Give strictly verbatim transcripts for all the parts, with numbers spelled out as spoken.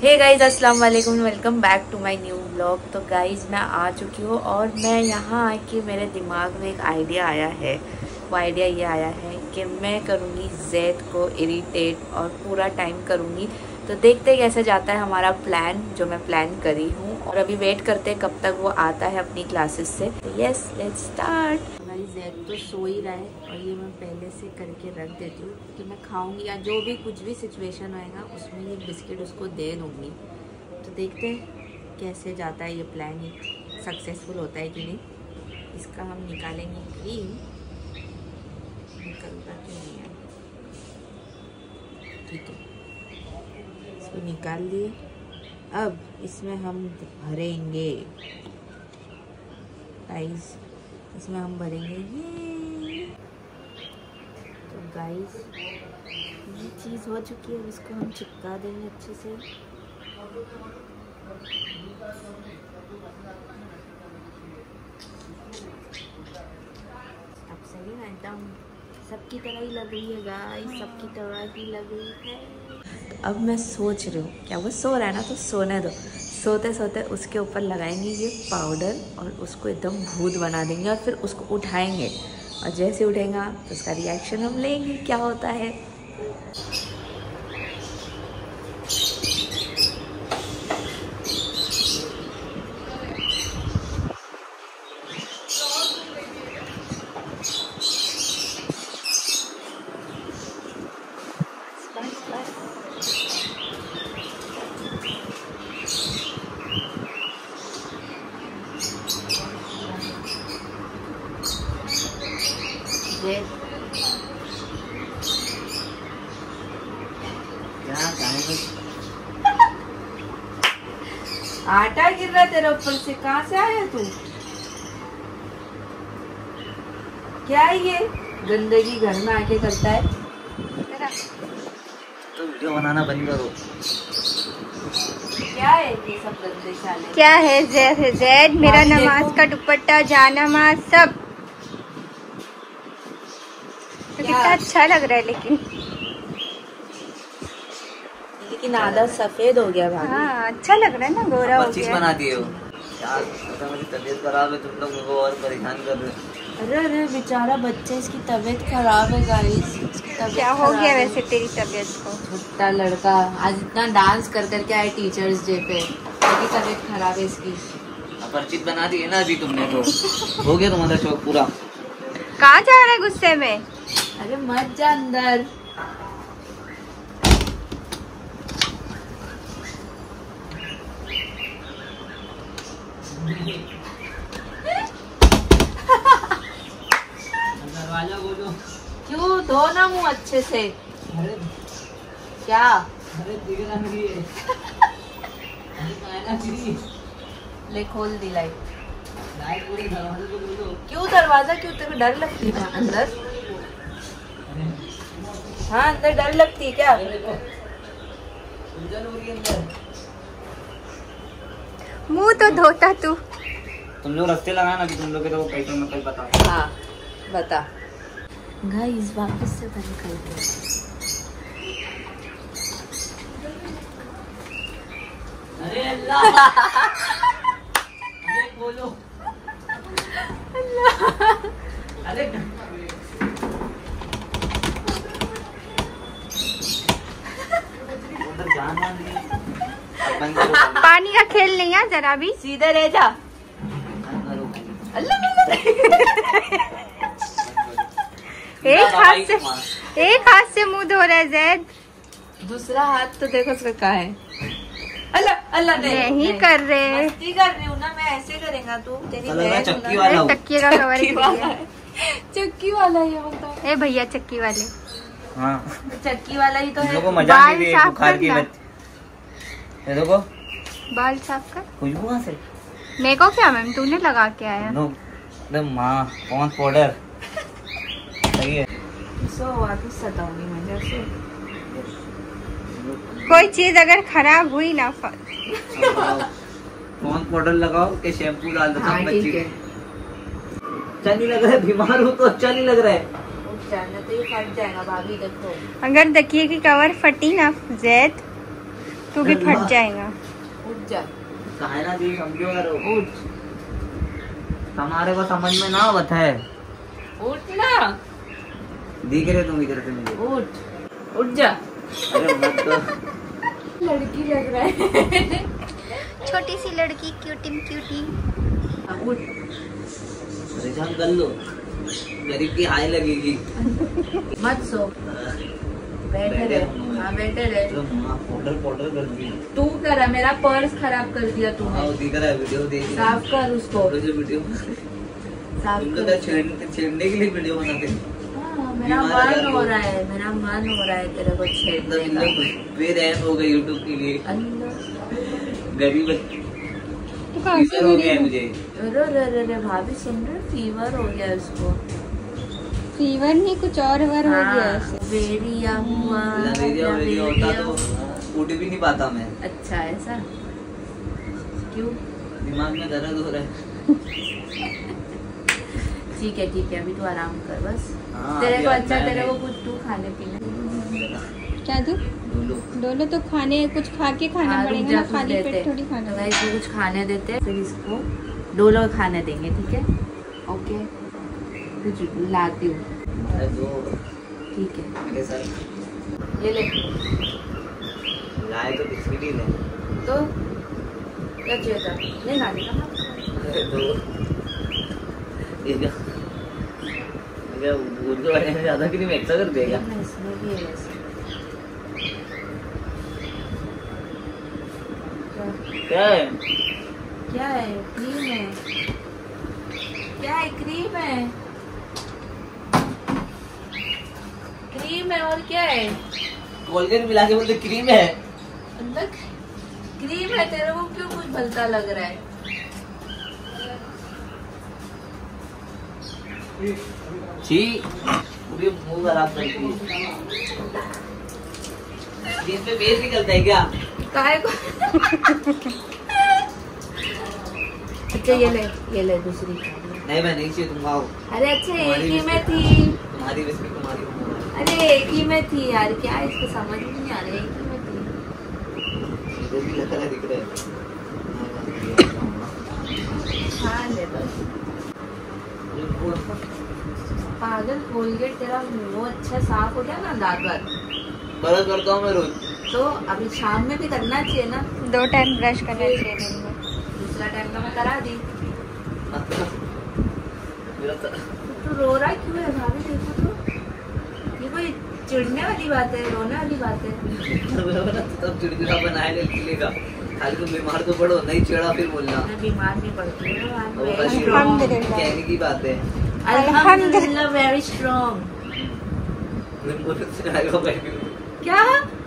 हे guys अस्सलाम वालेकुम, welcome back to my new vlog. तो गाइज मैं आ चुकी हूँ और मैं यहाँ आके मेरे दिमाग में एक आइडिया आया है। वो आइडिया ये आया है कि मैं करूँगी जैद को इरिटेट और पूरा टाइम करूँगी। तो देखते हैं कैसे जाता है हमारा प्लान जो मैं प्लान करी हूँ। और अभी वेट करते हैं कब तक वो आता है अपनी क्लासेस से। तो यस लेट्स स्टार्ट। हमारी जैद तो सो ही रहा है और ये मैं पहले से करके रख देती हूँ कि मैं खाऊंगी या जो भी कुछ भी सिचुएशन होएगा उसमें ये बिस्किट उसको दे दूँगी। तो देखते हैं कैसे जाता है ये प्लान, ये सक्सेसफुल होता है कि नहीं। इसका हम निकालेंगे क्रीम, निकलता क्यों नहीं है, ठीक है इसको निकाल दिए। अब इसमें हम भरेंगे गाइस, इसमें हम भरेंगे ये। तो गाइस ये चीज़ हो चुकी है, इसको हम चिपका देंगे अच्छे से। अब सही है, एकदम सबकी तरह ही लग रही है गाइस, सबकी तरह ही लग रही है। तो अब मैं सोच रही हूँ, क्या वो सो रहा है ना तो सोने दो, सोते सोते उसके ऊपर लगाएंगे ये पाउडर और उसको एकदम भूत बना देंगे और फिर उसको उठाएंगे और जैसे उठेगा तो उसका रिएक्शन हम लेंगे क्या होता है। आटा गिर रहा तेरे ऊपर से, कहाँ से आया तू? क्या है ये गंदगी घर में आके करता है? तो वीडियो बनाना बंद करो। क्या है ये सब गंदे साले? क्या है जैद है जैद, मेरा नमाज का दुपट्टा जानमाज सब तो कितना अच्छा लग रहा है। लेकिन लेकिन आधा सफेद हो गया भाभी। हाँ अच्छा लग रहा है ना, गोरा हो गया। बना दिए हो यार, पता मेरी तबीयत खराब है, तुम लोग मुझे और परेशान कर रहे हो। अरे अरे बेचारा बच्चा, इसकी तबीयत खराब है गाइस। क्या हो गया वैसे तेरी तबीयत को? छोटा लड़का आज इतना डांस कर करके आए टीचर्स डे पे, इसकी तबीयत खराब है इसकी। परिचित बना दी है ना अभी तुमने, तो हो गया तुम्हारा शौक पूरा। कहाँ जा रहा है गुस्से में? अरे मत जा अंदर। दरवाजा खोलो। क्यों? धो ना मुंह अच्छे से। अरे क्या? अरे दिख रहा है ये। ले खोल दी लाइट। लाइट पूरे दरवाजे को खोलो। क्यों दरवाजा? क्यों तेरे को डर लगती है अंदर? हाँ अंदर डर लगती है क्या? मुंह तो धोता तू। तुम लोग रास्ते लगाना अभी, तुम लोग के तो पैसे में कल बता। हाँ बता गाइस, वापस से बंद कर दो। अरे अल्लाह अरे बोलो अल्लाह। अरे पानी का खेल नहीं है जरा भी, सीधे रह जा। अल्लाह एक हाथ से एक हाथ से मुंह धो रहा है जैद, दूसरा हाथ तो देखो उसका कहाँ है। अल्लाह अल्लाह नहीं, नहीं कर रहे, मस्ती कर रही हूँ ना मैं, ऐसे करेगा तू? तेरी चक्की वाला चक्की का कवर चक्की वाला है, चक्की वाला ये बताओ। ए भैया चक्की वाले। हाँ चक्की वाला ही तो है। को मजा बाल नहीं साफ बुखार की करना। ये देखो बाल साफ कर। खुशबू कहाँ से? मेरे को क्या मैम, तूने लगा के आया? नो माँ कौन पाउडर सही है। सो वापस सताऊंगी मैं जैसे। कोई चीज अगर खराब हुई ना कौन पाउडर लगाओ के शैम्पू डाल दो। हाँ, ठीक है। अच्छा नहीं लग रहा है, बीमार हो तो अच्छा नहीं लग रहा है। तो ये फट जाएगा भाभी, देखो। अगर तकिए की कवर फटी ना जैद तू भी फट जाएगा। उठ जा। कहा ना दी समझो करो। उठ। हमारे को समझ में ना आवत है। उठ ना। दिख रहे तुम इधर से मुझे। उठ। उठ जा। अरे मत तो। लड़की लग रहा है। छोटी सी लड़की क्यूटी क्यूटी। उठ। परेशान कर लो, गरीब की हाय लगेगी। मत सो, बैठे रहे। हाँ बैठे रहे। पाउडर पाउडर कर दी तू करा, मेरा पर्स खराब कर दिया तूने। हाँ दिख रहा है, वीडियो देख। साफ कर उसको। जो वीडियो साफ कर। छेड़ने छेड़ने के लिए वीडियो बनाते। हाँ, मेरा मन हो रहा है, मेरा मन हो रहा है तेरे को छेड़ने का। बेरहम हो गई यूट्यूब के लिए। अल्लाह। गरीब तू कहाँ से हो गया मुझे। अरे अरे अरे भाभी सुन रहे, फीवर हो गया उसको। फीवर नहीं, कुछ और वर हो गया ऐसे। वेरिया हुआ। लवेरिया वेरिया होता तो उठ भी नहीं पाता मैं। अच्छा ऐसा क्यों? दिमाग में दर्द हो रहा है। ठीक है ठीक है, अभी तू आराम कर बस। हाँ, तेरे को अभी अच्छा, मैं तेरे को नहीं- कुछ तू खाने पीने। क्या तू डोलो। डोलो तो खाने कुछ खा के खाना हाँ, रुक पड़ेगा जा, ना, कुछ खाली देते। पेट थोड़ी खाना तो है। गाइस कुछ खाने देते, फिर इसको डोलो खाने देंगे, ठीक है? ओके, कुछ लाती हूँ। अरे दो ठीक है, मेरे साथ ये ले। लाए तो बिस्किट ही ले। तो क्या चाहिए था? नहीं लाने का ना। अरे दो ये क्या ये क्या उर्दू वाले में ज्यादा क्रीम एक्स्ट्रा कर देगा। देखना, इसमें भी है वैसे। क्या- क्या है? क्या है? क्रीम है। क्या है? क्रीम है। क्रीम है और क्या है? कोलगेट मिला के बोलते क्रीम है। अंदर क्रीम है, तेरे को क्यों कुछ भलता लग रहा है? छी पूरी मुंह खराब करती है। क्रीम पे बेस निकलता है क्या? काहे को? अच्छा ये ले, ये ले दूसरी। नहीं मैं नहीं चाहिए, तुम खाओ। अरे अच्छा एक तुम्हारी ही में बिस्किट- थी। तुम्हारी बिस्किट तुम्हारी तुम्हारी। अरे एक ही में थी यार, क्या इसको समझ में नहीं आ रहा है, एक ही में थी। मुझे भी लग रहा है, दिख रहा है। हाँ ले बस। पागल, कोलगेट तेरा मुंह अच्छा साफ हो गया ना दांत वात? ब्रश करता हूँ मैं रोज। तो अभी शाम में भी करना चाहिए ना। दो टाइम ब्रश करना चाहिए दिन में। दूसरा टाइम तो मैं करा दी। मेरा तो तू रो रहा क्यों है भाभी? देखो तो, ये कोई चिढ़ने वाली बात है, रोने वाली बात है? तब चिड़चिड़ा बनाए ले चलेगा। खाली तुम बीमार तो पड़ो, नहीं चिड़ा फिर बोलना। मैं बीमार नहीं पड़ती हूँ, आई एम वो वेरी बस स्ट्रॉन्ग। अल्हम्दुलिल्लाह। कहने की बात है। अल्हम्दुलिल्लाह वेरी स्ट्रॉन्ग। क्या?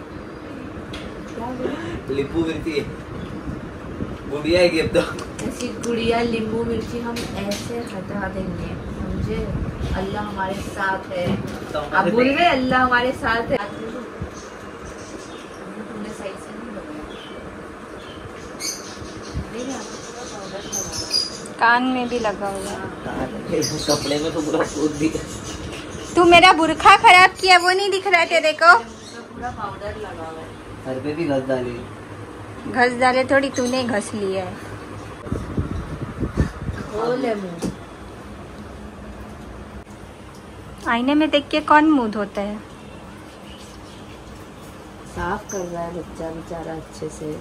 लिपू मिर्ची है, गुड़िया है अब तो। ऐसी गुड़िया नींबू मिर्ची हम ऐसे हटा देंगे, समझे? अल्लाह हमारे साथ है। अब बोल रहे अल्लाह हमारे साथ है। तुमने सही से नहीं बताया। नहीं आता, पाउडर लगा। कान में भी लगा हुआ है। कपड़े में तो पूरा सूद दिया। तू मेरा बुरखा खराब किया, वो नहीं दिख रहा है तेरे को? उसका पूरा पाउडर लगा हुआ है। सर पे भी घस डाली। घस डाले थोड़ी, तूने घस लिया है। खोले मुंह। आईने में देख के कौन मुंह धोता है? साफ कर रहा है बच्चा बेचारा अच्छे से।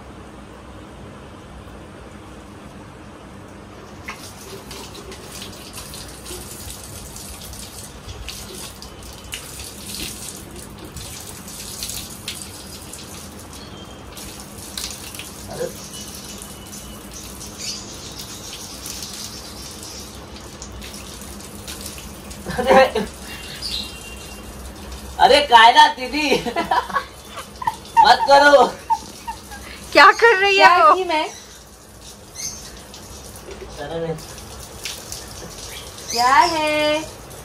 अरे अरे कायला दीदी मत करो। क्या कर रही है क्या वो? की मैं? क्या है?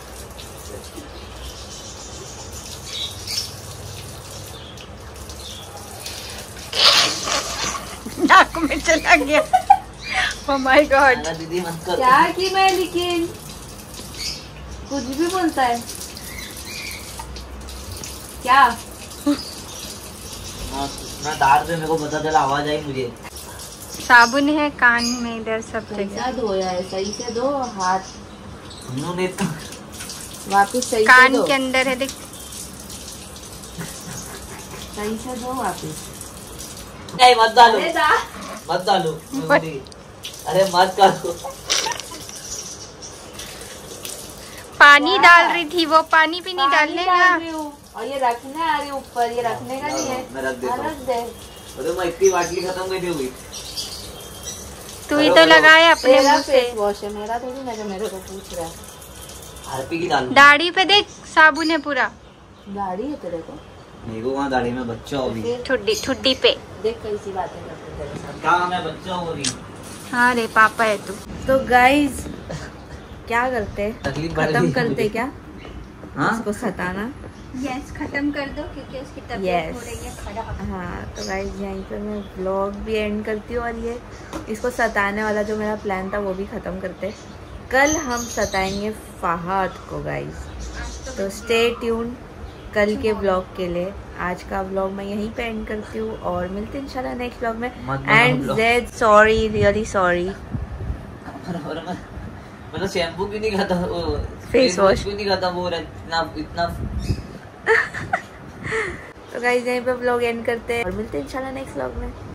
नाक में चला गया। Oh my God! दीदी मत करो। क्या की मैं? लेकिन कुछ भी बोलता है क्या? हाँ, ना दार पे मेरे को पता चला, आवाज आई मुझे। साबुन है कान में, इधर सब जगह धोया है, सही से दो हाथ, उन्होंने तो वापिस सही कान से दो, के अंदर है देख, सही से दो वापिस। नहीं मत डालो, अरे दा मत डालो, बट- अरे मत डालो। पानी डाल रही थी वो, पानी भी नहीं डालने का। डाल रही हूँ, और ये रखने आ रही ऊपर, ये रखने का नहीं है। मैं रख देता हूँ। रख दे। अरे मैं इतनी बाटली खत्म कैसे हुई? तू ही तो लगाया अपने तेरा मुंह से। फेस वॉश है, मेरा थोड़ी ना जो मेरे को पूछ रहा है। हार्पी की डालू? दाढ़ी पे देख साबुन है पूरा। दाढ़ी है तेरे को? मेरे को वहाँ दाढ़ी में बच्चा हो रही। फिर ठुड्डी ठुड्डी पे। देख कैसी बातें करते तेरे साथ। कहाँ मैं बच्चा हो रही? हाँ रे पापा है तू। तो गाइज क्या करते, तकलीफ बढ़ खत्म गई करते मुझे। क्या हाँ उसको सताना? यस खत्म कर दो क्योंकि उसकी तबीयत Yes. हो रही है खराब। हाँ तो गाइज यहीं पर मैं व्लॉग भी एंड करती हूँ, और ये इसको सताने वाला जो मेरा प्लान था वो भी ख़त्म करते। कल हम सताएंगे फहद को गाइज, तो स्टे ट्यून कल के व्लॉग के लिए। आज का व्लॉग मैं यहीं पे एंड करती हूँ, और मिलते हैं इंशाल्लाह नेक्स्ट व्लॉग में। मत बनाओ एंड vlog। जेड सॉरी, रियली सॉरी। और मैं मतलब शैम्पू क्यों नहीं खाता, Face wash। क्यों नहीं खाता वो इतना इतना। तो गाइज यहीं पे व्लॉग एंड करते हैं, और मिलते हैं इंशाल्लाह नेक्स्ट व्लॉग में।